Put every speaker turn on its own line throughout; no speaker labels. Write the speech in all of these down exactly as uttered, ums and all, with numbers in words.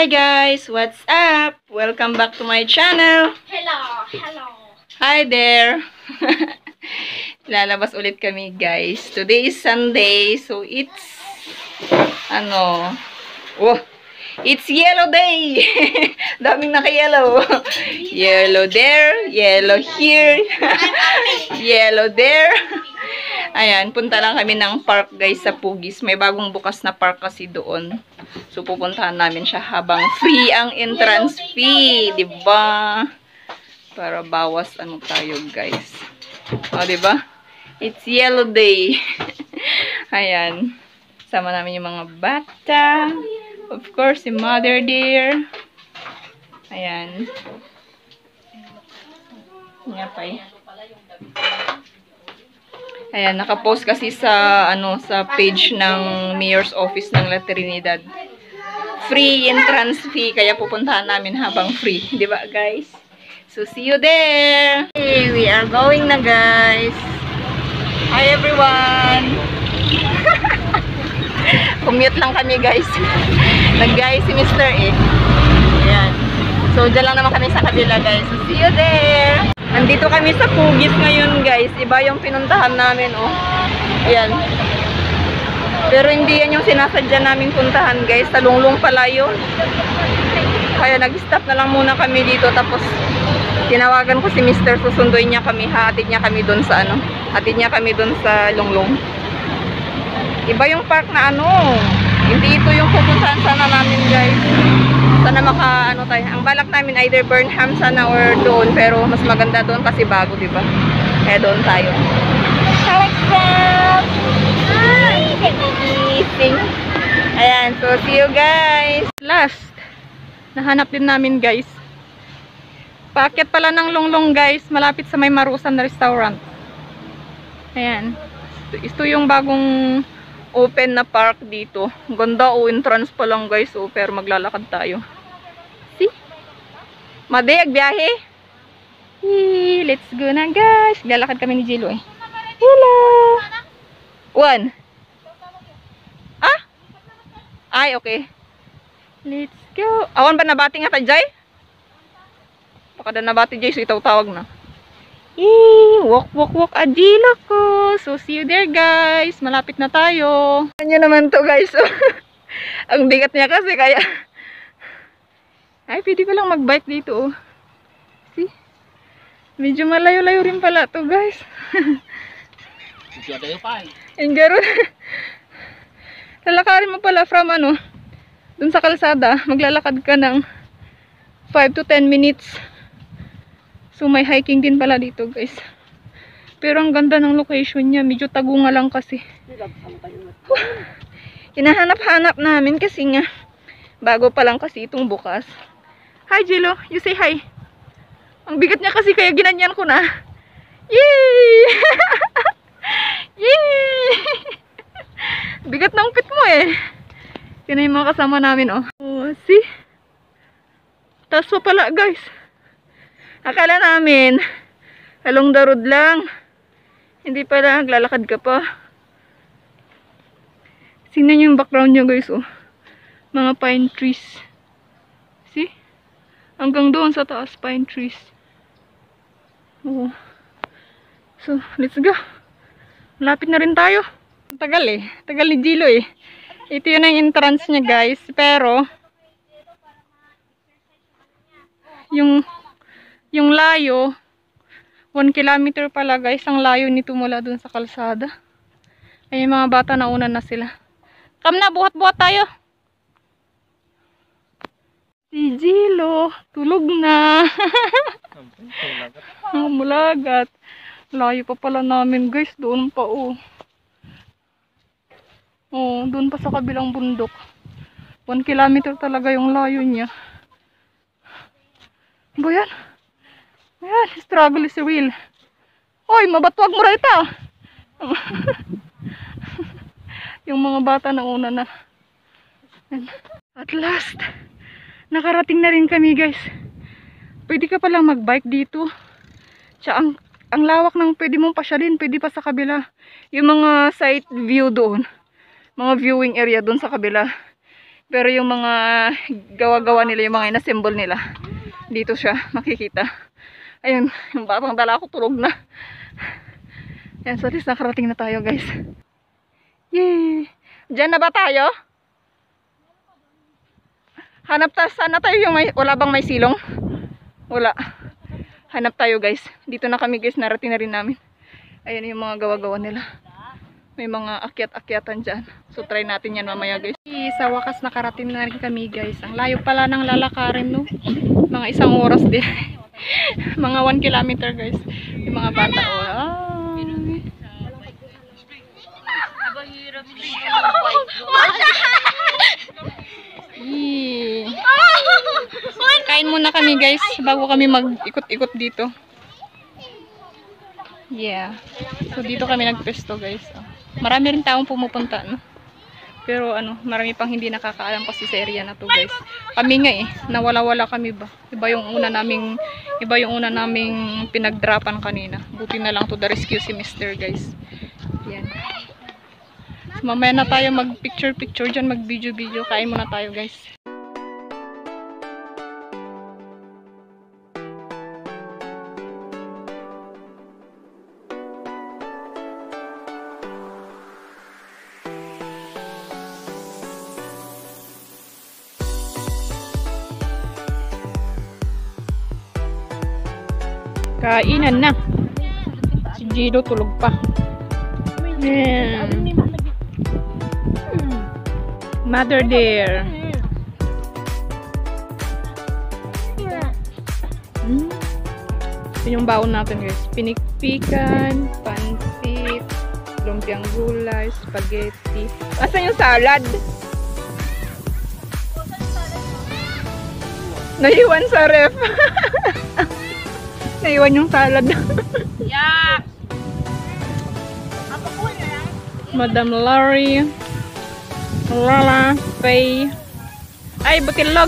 Hi guys, what's up? Welcome back to my channel.
Hello, hello.
Hi there. Lalabas ulit kami guys. Today is Sunday, so it's ano, oh, it's yellow day. Daming naka-yellow. Yellow there, yellow here, yellow there. Ayan, punta lang kami ng park guys sa Pugis. May bagong bukas na park kasi doon. So pupuntahan namin siya habang free ang entrance fee, 'di ba? Para bawas ano tayo guys. O, 'di ba? It's yellow day. Ayan. Sama namin yung mga bata. Of course, si mother there. Ayan. Ngapay. Ayan, nakapost kasi sa ano sa page ng Mayor's Office ng La Trinidad. Free entrance fee, kaya pupuntahan namin habang free, 'di ba, guys? So see you there. Hey, we are going na, guys. Hi everyone. Commute lang kami, guys. Nag-guys si Mister eh. Ayan. So diyan lang naman kami sa kabila, guys. So see you there. Nandito kami sa Pugis ngayon guys. Iba yung pinuntahan namin oh. Ayan. Pero hindi yan yung sinasadya namin puntahan guys. Talunglong pala yun. Kaya nag-stop na lang muna kami dito. Tapos tinawagan ko si Mister Susunduin niya kami. Hatid niya kami dun sa ano. Hatid niya kami dun sa Lunglong. Iba yung park na ano. Hindi ito yung pupuntahan sana namin guys. Sana maka ano tayo. Ang balak namin either Burnham sana or doon, pero mas maganda doon kasi bago, 'di ba? Kaya doon tayo. Ayan, so see you guys. Last. Nahanap din namin guys. Paakyat pala ng Lunglong guys, malapit sa may Marusan na restaurant. Ayan. Ito yung bagong open na park dito. Ganda o entrance pa lang guys. O, pero maglalakad tayo. See? Madayag biyahe. Hey, let's go na guys. Maglalakad kami ni Jilo eh. Hello. One. Ah? Ay, okay. Let's go. Awan ba nabati nga ta, Jay? Baka na nabati, Jay. So, itaw tawag na. Yee! Walk, walk, walk, Adila ko. So, see you there, guys. Malapit na tayo. Ano naman to, guys. Ang bigat niya kasi, kaya... Ay, pwede ko lang mag-bike dito, oh. See? Medyo malayo-layo rin pala to, guys.
Medyo tayo pa, eh.
Yung garon. Lalakarin mo pala from, ano, dun sa kalsada. Maglalakad ka ng five to ten minutes. So may hiking din pala dito guys. Pero ang ganda ng location niya. Medyo tagunga lang kasi. Hinahanap-hanap namin kasi nga bago pa lang kasi itong bukas. Hi Jilo, you say hi. Ang bigat niya kasi kaya ginanyan ko na. Yay! Yay! Bigat ng pit mo eh. Yan yung mga kasama namin oh. Oh, see? Taas pa pala guys. Akala namin, along the road lang. Hindi pala, naglalakad ka pa. Sino yung background nyo guys, oh. Mga pine trees. See? Hanggang doon sa taas, pine trees. Oh. So, let's go. Malapit na rin tayo. Tagal eh. Tagal ni Jilo eh. Ito yun ang entrance niya guys. Pero, yung... Yung layo, one kilometer pala guys, ang layo nito mula dun sa kalsada. Ay, yung mga bata nauna na sila. Come na, buhat-buhat tayo. Si Jilo, tulog na. Ang mulagat. Layo pa pala namin guys, doon pa oh. Oh, doon pa sa kabilang bundok. One kilometer talaga yung layo niya. Ba yan? Ayan, struggle is real. Hoy, mabatwag mo rito. Yung mga bata na una na. At last, nakarating na rin kami guys. Pwede ka palang mag-bike dito. Tsaka ang, ang lawak ng pwede mong pasyalin. Pwede pa sa kabila. Yung mga site view doon. Mga viewing area doon sa kabila. Pero yung mga gawa-gawa nila, yung mga ina-symbol nila, dito siya makikita. Ayun, yung batang dala ko tulog na. Yan, so at least nakarating na tayo guys. Yay! Diyan na ba tayo? Hanap tayo, sana tayo yung may, wala bang may silong? Wala. Hanap tayo guys. Dito na kami guys, narating na rin namin. Ayan yung mga gawa-gawa nila. May mga akyat-akyatan dyan. So try natin yan mamaya guys. Sa wakas nakarating na rin kami guys. Ang layo pala ng lalakarin no. Mga isang oras din. Mga one kilometer guys. Yung mga bata oh. Ah. Yee. Kain muna kami guys bago kami mag-ikot-ikot dito. Yeah. So dito kami nagpesto guys. Oh. Marami rin taong pumupunta no. Pero ano, marami pang hindi nakakaalam kasi sa area na to guys. Kami nga eh, nawala-wala kami ba. Iba yung una naming iba yung una naming pinagdrapan kanina. Buti na lang to the rescue si Mister guys. Yan. So, mamaya na tayo mag-picture-picture dyan, mag-video-video. Kain muna tayo guys. Kainan na. Si Gino tulog pa. Yeah. Mother dear. Hmm. Ito yung baon natin guys. Pinikpikan, pansit, lumpiang gulay, spaghetti. Asan yung salad? Naiwan sa ref. Naiwan yung salad.
Yeah.
Madam Larry. Lala, Faye. Ay, butilog.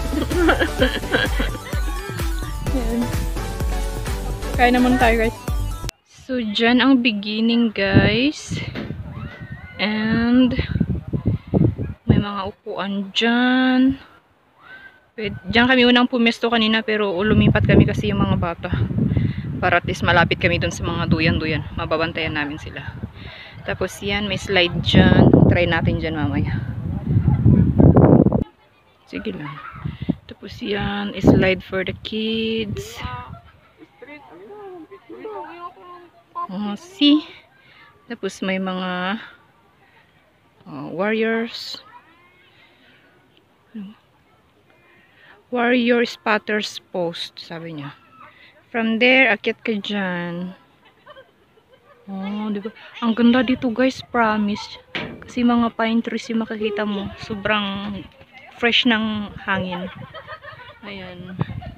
Yan. Kain naman tayo guys. So, dyan ang beginning guys. And may mga upuan dyan. Diyan kami unang pumesto kanina pero lumipat kami kasi yung mga bata. Para at least malapit kami dun sa mga duyan-duyan. Mababantayan namin sila. Tapos yan, may slide dyan. Try natin dyan mamaya. Sige lang. Tapos yan, slide for the kids. Oh, see? Tapos may mga uh, warriors. Warrior spotters post, sabi niya. From there, akyat ka dyan. Oh, diba? Ang ganda dito guys, promise. Kasi mga pine trees yung makikita mo. Sobrang fresh ng hangin. Ayan.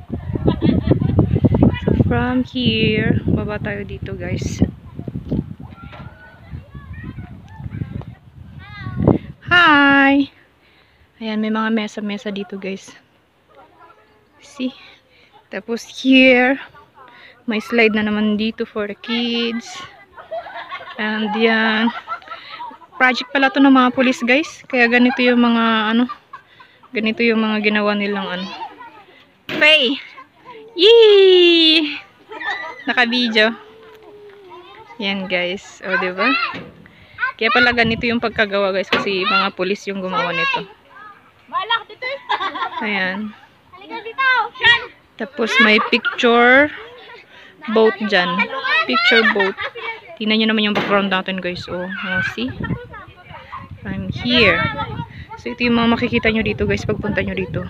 So, from here, baba tayo dito guys. Hi! Ayan, may mga mesa-mesa dito guys. See? Tapos here, may slide na naman dito for the kids. And yan. Project pala to ng mga police guys. Kaya ganito yung mga ano. Ganito yung mga ginawa nilang ano. Faye! Yee! Naka-video. Yan guys. O diba? Kaya pala ganito yung pagkagawa guys. Kasi mga police yung gumawa nito. Ayan. Tapos may picture boat dyan. Picture boat. Tingnan nyo naman yung background natin guys. Oh, oh, see? I'm here. So ito yung mga makikita nyo dito guys pagpunta nyo dito.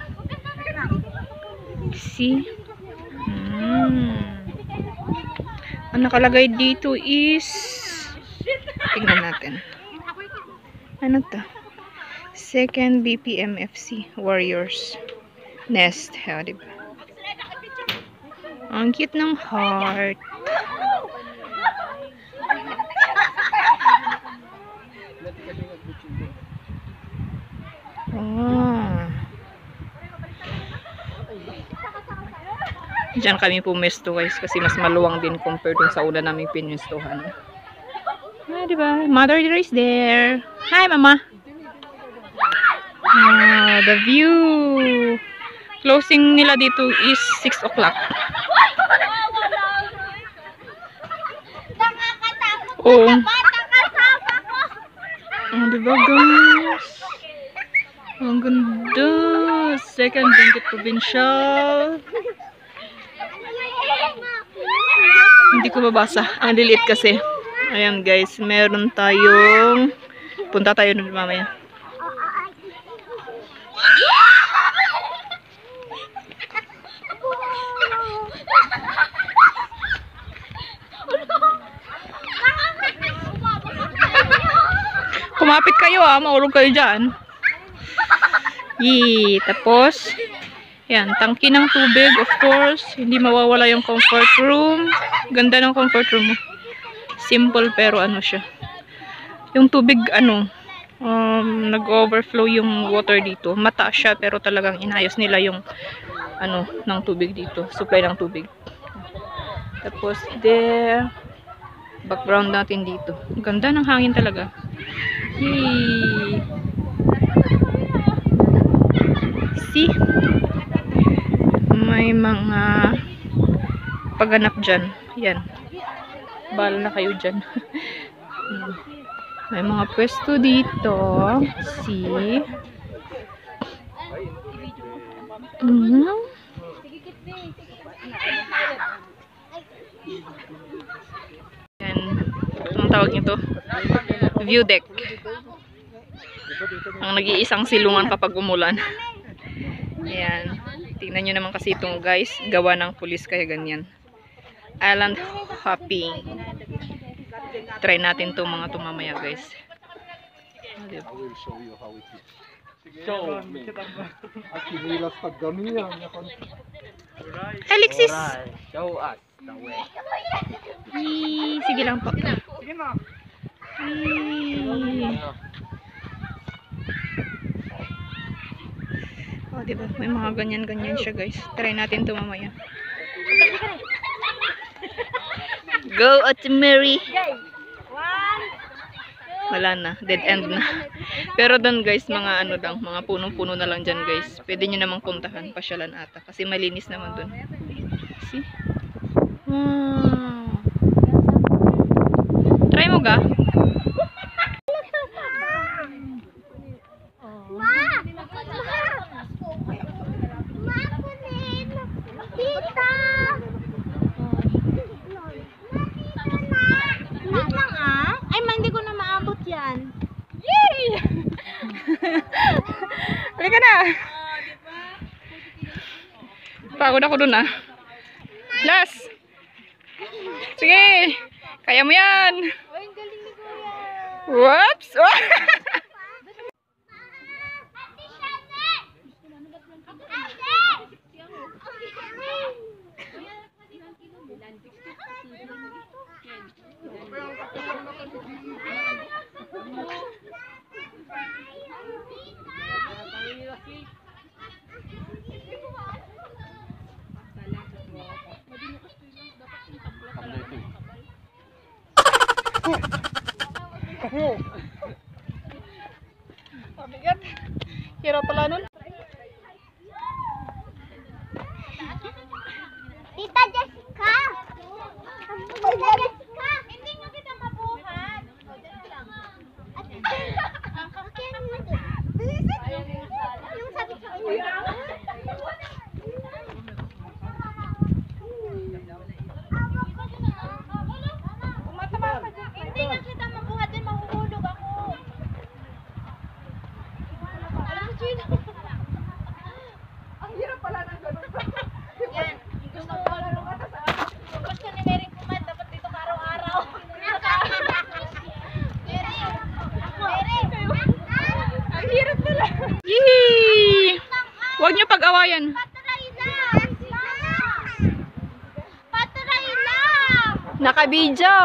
See? Hmm. Ang nakalagay dito is tingnan natin. Ano to? Second B P M F C Warriors Nest. Ha, diba? Ang cute ng heart. Oh. Diyan kami pumesto guys kasi mas maluwang din compared dun sa una naming pinwestuhan. Ah, diba? Mother dear is there. Hi, mama. Ah, the view. Closing nila dito is six o'clock. Oh. Oh, diba guys? Ang ganda. Second Benguet Provincial. Hindi ko mabasa. Ang lilit kasi. Ayan guys, meron tayong punta tayo nun mamaya. Kumapit kayo ah, maulog kayo dyan. Yee, tapos yan, tangki ng tubig, of course. Hindi mawawala yung comfort room. Ganda ng comfort room mo. Simple pero ano siya. Yung tubig ano, um, nag-overflow yung water dito. Mataas siya pero talagang inayos nila yung ano, ng tubig dito. Supply ng tubig. Tapos there, background natin dito. Ganda ng hangin talaga. Yee. See? May mga pagganap dyan. Yan. Bala na kayo dyan. May mga pwesto dito. See? Mm-hmm. Yan. Anong tawag nito? View deck. Ang nag-iisang silungan kapag umulan. Ayan. Tingnan nyo naman kasi itong guys. Gawa ng pulis kaya ganyan. Island hopping. Try natin itong mga tumamaya guys.
I will show you how it is.
Show me.
Aquí mira hasta Gamiya.
Alexis!
Alright, show us the way.
Yee, sige lang po.
Sige na.
Yee. Oh, diba? May mga ganyan-ganyan siya, guys. Try natin ito mamaya. Go, Ate Mary! Wala na. Dead end na. Pero doon, guys, mga ano lang, mga punong-puno na lang dyan, guys. Pwede nyo namang puntahan. Pasyalan ata. Kasi malinis naman doon. See? Wow! Try mo ga? Yay! Halika na! Pagod ako dun ah. Last! Sige! Kaya mo yan! Whoops! Mabigat. Hirap pala nun.
Tita Jessica! Tita Jessica! Hindi nyo kita mabuhat. At kaya mo ito. Yung sabi ko hindi nyo kita mabuhat din, mahuhulog ako.
Ang hirap pala ng ganun.
Yan. Gusto ko. Gusto ni Mary kumat. Dapat dito ka araw-araw. Mary. Mary.
Ang hirap pala. Yee! Huwag nyo pag-awayan.
Patry lang. Patry lang.
Naka-video.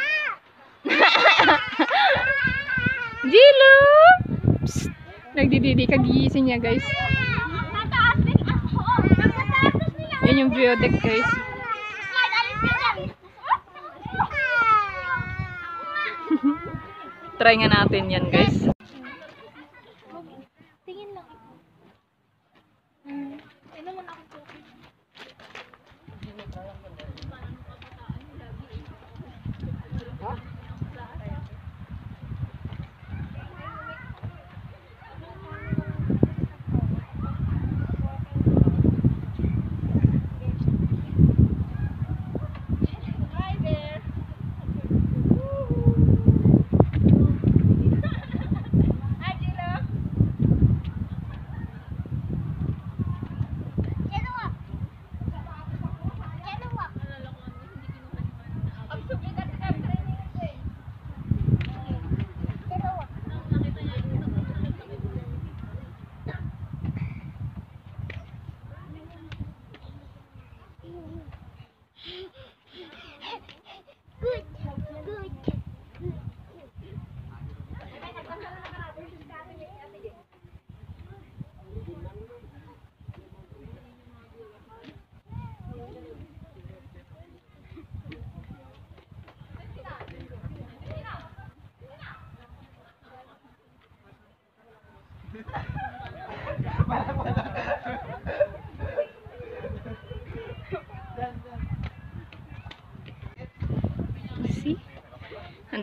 Jilo! Psst! Nagdididi kagigising niya guys.
Tataas din ako. Nakataas nila.
Yan yung view deck guys.
Slide, alis ka dyan.
Try nga natin yan guys.
Tingin lang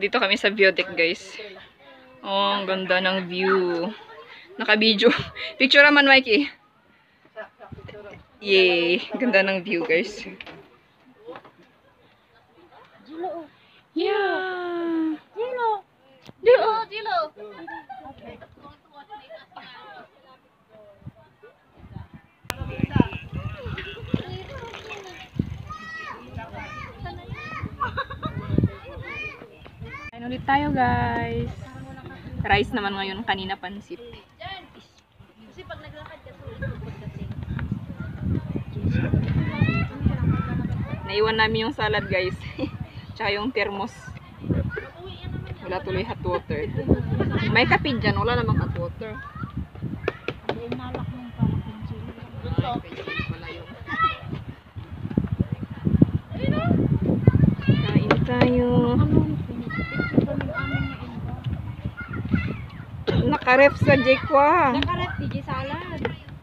Dito kami sa view deck, guys. Oh, ang ganda ng view. Naka-video. Picture naman, Mikey. Yay! Ganda ng view, guys. Yeah!
Jilo! Jilo! Jilo!
Kain ulit tayo, guys. Rice naman ngayon, kanina pansit.
Kasi pag naglakad ka, sulit kasi.
Naiwan namin yung salad, guys. Tsaka yung thermos. Wala tuloy hot water. May kape dyan, wala namang hot water. Kain tayo. Nakaref sa Jekwa.
Nakarat, D J salad.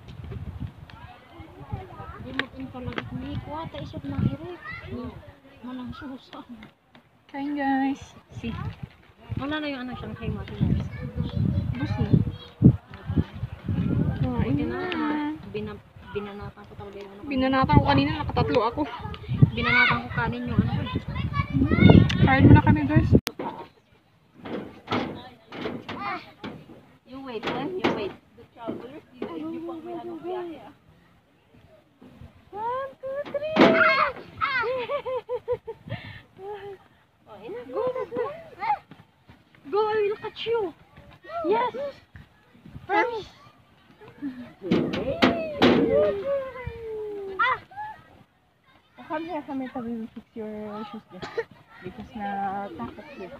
Di mo in talaga ni kuha ta isip ng hirip. Manang susa.
Kain, guys. See.
Wala na yung anak siyang kay Mati.
Bus na. Kain na.
Bina, binanatan ko talaga yung ano.
Binanatan ko kanina, nakatatlo ako.
Binanatan ko kanin yung ano.
Kain mo na kami, guys.
You wait, eh? You wait. One, two, three. Go, go. Go, I will catch you. Yes. Promise. Ah.
Come here, come here, we will fix your shoes there. Because na takot here.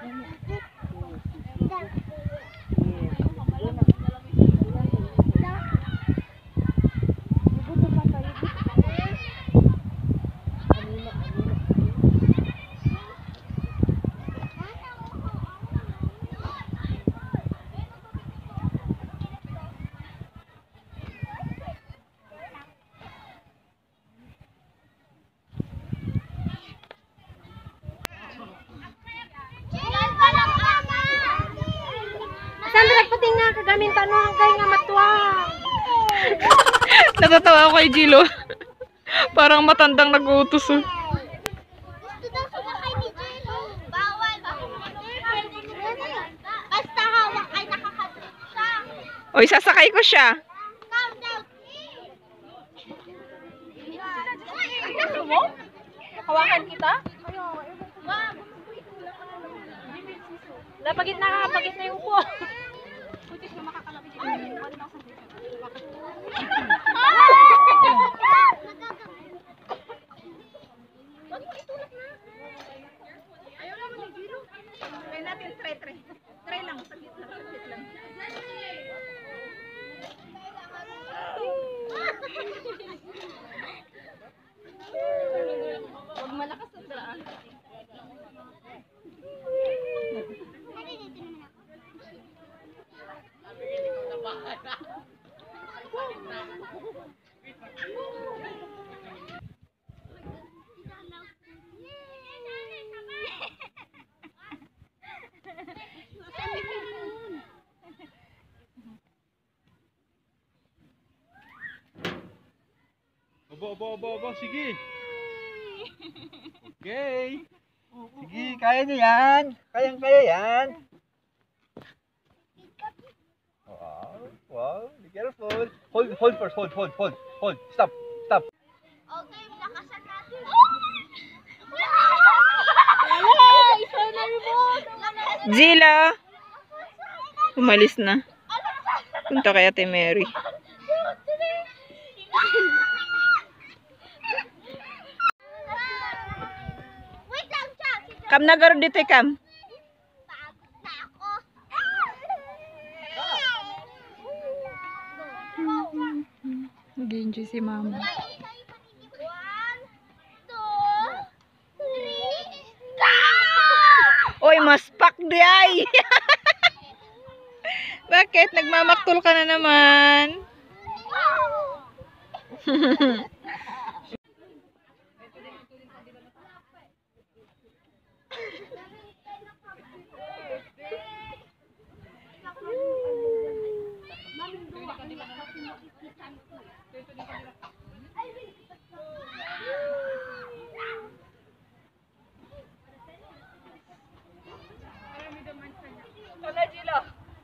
Sandra, pati nga kagamin tanong kay nga matwa.
Natatawa ako kay Jilo. Parang matandang nag-uutos. Oh.
Gusto daw sumakay ni Jello. Bawal. Basta hawak ay nakakadrop siya.
Oy, sasakay ko siya.
Calm down. Gusto mo? Hawakan kita? Lapagit na, pagit na yung upo. Putis na makakalapit yung one thousand. Wag mo itulak na. Ayaw naman yung Jiro. Try natin, try, try. Try lang, saglit lang, saglit lang. Huwag malakas na daan.
Aba, aba, aba, aba, sige. Okay. Sige, kaya niyo yan. Kayang-kaya yan. Wow, wow, be careful. Hold, hold first, hold, hold, hold, hold. Stop, stop.
Okay, lakasan natin. Wala! Isa na remote!
Jilo! Umalis na. Punta kay Ate Mary.
Wait lang siya!
Kam na garo dito, kam.
Pagod na ako.
Nag-enjoy si mama.
One, two, three,
Oy, maspak di ay! Bakit? Nagmamaktol ka na naman. Wala, Jilo.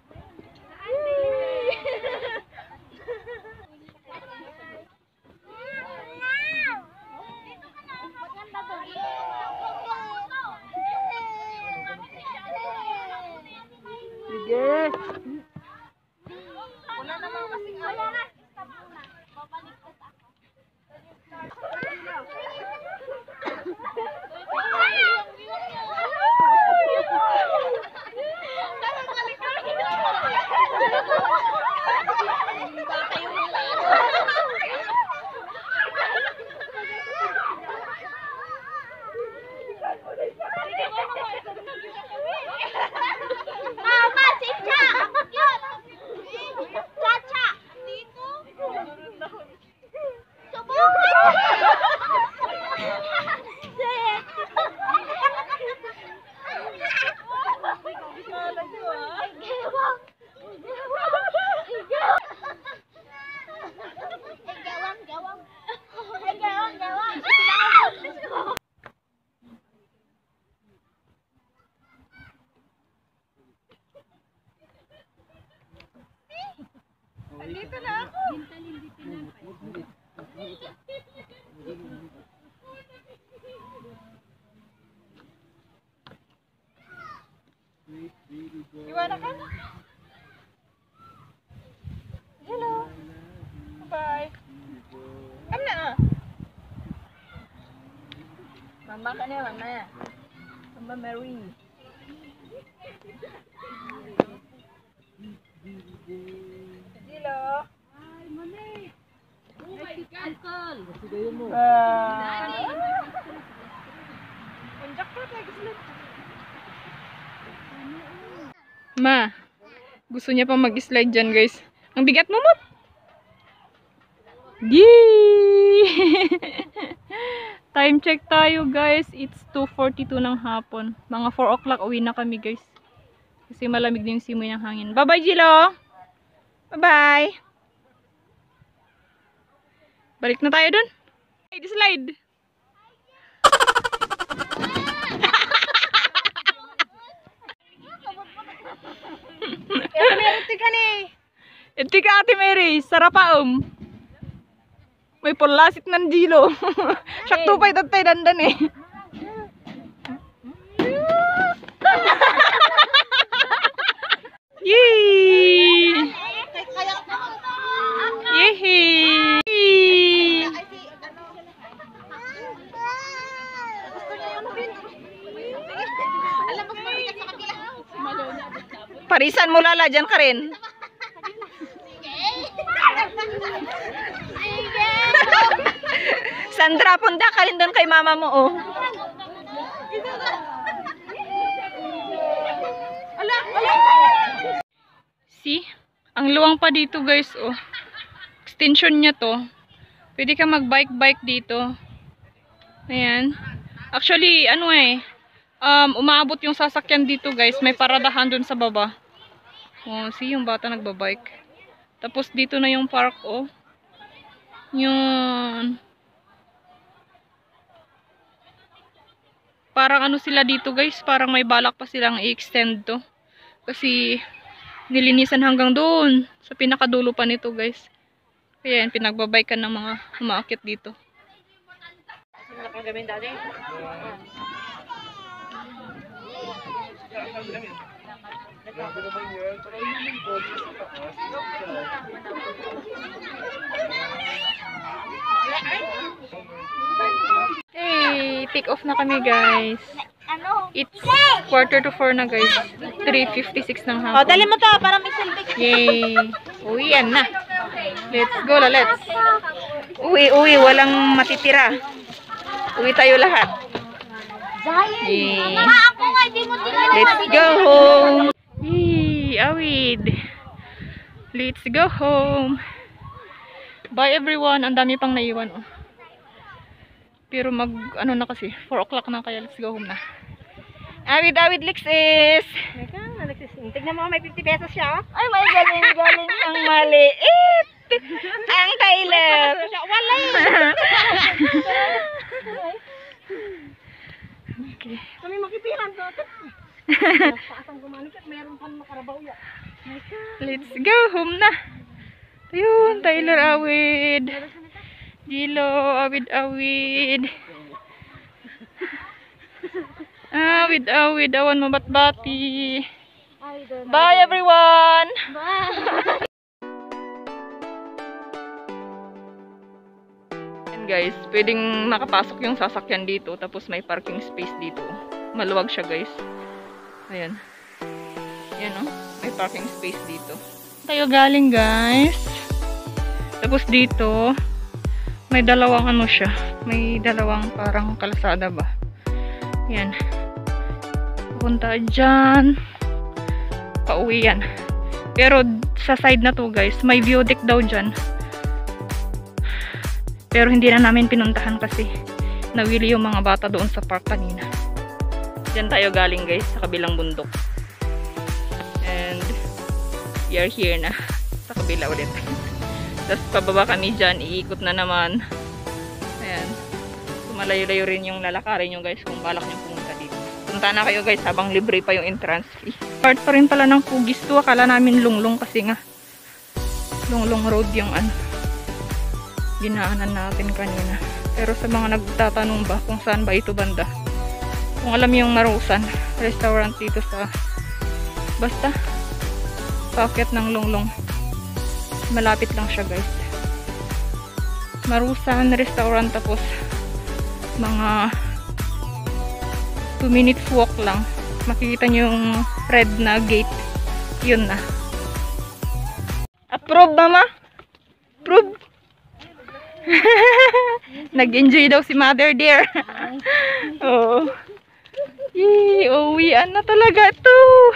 Sige. Wala naman kasi wala na.
Mama, si Cha! Chacha! Dito? Subukan! Gawang, gawang. Gawang, gawang.
Dito na ako. Iwanan ka na. Hello. Bye. Come na. Mama ka na, mama. Mama Mary. Hello. Hi, mami. Oh my God, Uncle. Ah. Ma, gusto niya pang mag-slide dyan, guys. Ang bigat mo, Mot. Yee! Time check tayo, guys. It's two forty-two ng hapon. Mga four o'clock uwi na kami, guys. Kasi malamig din yung simoy ng hangin. Bye-bye, Jilo! Bye-bye! Balik na tayo dun. Slide, slide! Iti ka, Ate Mary. Sarapaom. May pulasit ng Jilo. Sakto pa itatay dandan eh. Yee! Yehey! Parisan mo lala, dyan ka rin. Sandra, punta ka rin doon kay mama mo, oh. See? Ang luwang pa dito, guys, oh. Extension niya to. Pwede ka mag-bike-bike dito. Ayan. Actually, ano eh, um, umaabot yung sasakyan dito, guys. May paradahan doon sa baba. Oh, see, yung bata nagbabike. Tapos dito na yung park, oh. Yun. Parang ano sila dito, guys. Parang may balak pa silang i-extend to. Kasi nilinisan hanggang doon. Sa pinakadulo pa nito, guys. Kaya yan, pinagbabike ng mga umaakit dito. Hey, take off na kami, guys. It's quarter to four na, guys. three fifty-six ng hapon.
O, dali mo to para may silbi.
Yay! Uwian na. Let's go, la, let's. Uwi, uwi. Walang matitira. Uwi tayo lahat. Yay!
Ako nga, di mo tingnan.
Let's go home. Yay! Awid. Let's go home. Bye, everyone. Ang dami pang naiwan, oh. Pero mag, ano na kasi, four o'clock na, kaya let's go home na. Awid, awid, Lexis!
Tignan mo, may fifty pesos siya.
Ay, may galing, galing ang maliit! Ang Tyler.
Wala
Okay.
Kami makipilan to. Paasang gumalik at meron pang makarabaw ya.
Let's go. Home na. Ayun, Tyler awid. Gilo, awid-awid. Awid-awid. Awan mabat-bati. Bye everyone!
Bye.
And guys, pwedeng makapasok yung sasakyan dito. Tapos may parking space dito. Maluwag siya guys. Ayan. Ayan o. May parking space dito. Tayo galing guys. Tapos dito, may dalawang ano siya. May dalawang parang kalsada ba. Ayan. Pupunta dyan. Pauwi yan. Pero sa side na to guys, may view deck daw dyan. Pero hindi na namin pinuntahan kasi nawili yung mga bata doon sa park kanina. Diyan tayo galing guys, sa kabilang bundok. And we are here na sa kabila ulit. Tapos pababa kami dyan, iikot na naman. Ayan. Malayo-layo rin yung lalakarin nyo guys kung balak nyo pumunta dito. Punta na kayo guys habang libre pa yung entrance fee. Part pa rin pala ng Pugis to. Akala namin lunglong kasi nga lunglong road yung ano ginaanan natin kanina. Pero sa mga nagtatanong ba kung saan ba ito banda, kung alam yung Marusan restaurant dito sa basta packet ng lunglong, malapit lang siya guys. Marusan restaurant, tapos mga two minutes walk lang makikita nyo yung red na gate. Yun na. Approve mama? Approve? Nag-enjoy daw si mother dear. Oo. Yee, uwian na talaga ito.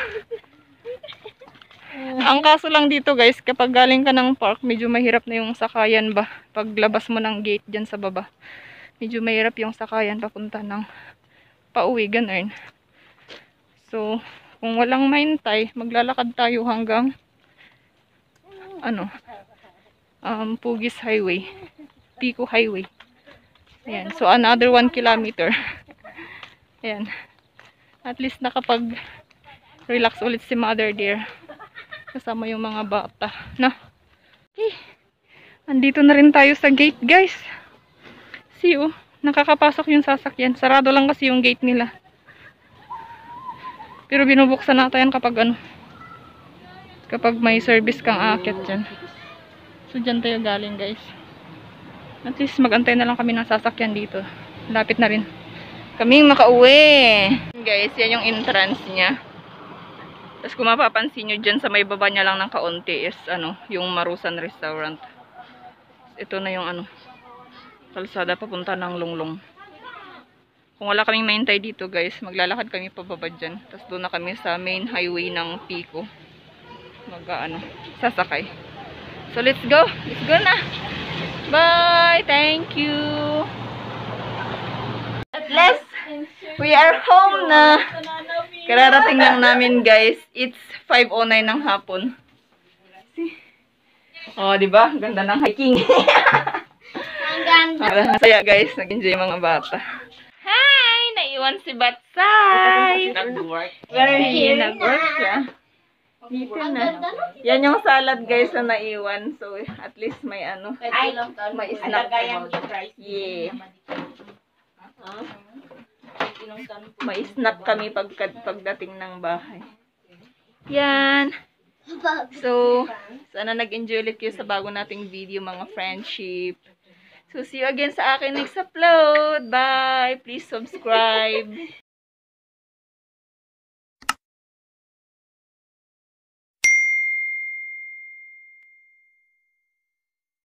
Ang kaso lang dito guys, kapag galing ka ng park, medyo mahirap na yung sakayan ba. Paglabas mo ng gate dyan sa baba, medyo mahirap yung sakayan papunta ng pauwi, ganun. So, kung walang mahintay, maglalakad tayo hanggang ano, um, Pugis Highway, Pico Highway. Ayan. So, another one kilometer. Ayan. At least nakapag relax ulit si mother dear. Kasama yung mga bata. Na? Eh, andito na rin tayo sa gate guys. See oh, nakakapasok yung sasakyan. Sarado lang kasi yung gate nila. Pero binubuksan natin yan kapag ano, kapag may service kang aakyat dyan. So dyan tayo galing guys. At least magantay na lang kami ng sasakyan dito. Lapit na rin kaming makauwi. Guys, yan yung entrance niya. Tapos kung mapapansin nyo dyan sa may baba niya lang ng kaunti is ano, yung Marusan restaurant. Ito na yung ano, kalsada papunta ng Lunglong. Kung wala kaming mahintay dito guys, maglalakad kami pababa dyan. Tapos doon na kami sa main highway ng Pico. Mag ano, sasakay. So let's go. Let's go na. Bye. Thank you. At last, we are home na. Kararating lang namin guys. It's five oh nine ng hapon. Oh, di ba? Ganda ng hiking.
Ang ganda.
Masaya guys, nag-enjoy mga bata. Hi! Naiwan si Batsay!
Nag-work.
Where he nag-work siya? Dito na. Yan yung salad guys na naiwan. So, at least may ano.
Ay,
May snack. Yeah. May snack kami pag, pagdating ng bahay. Yan. So, sana nag-enjoy ulit kayo sa bago nating video mga friendship. So, see you again sa akin next upload. Bye! Please subscribe.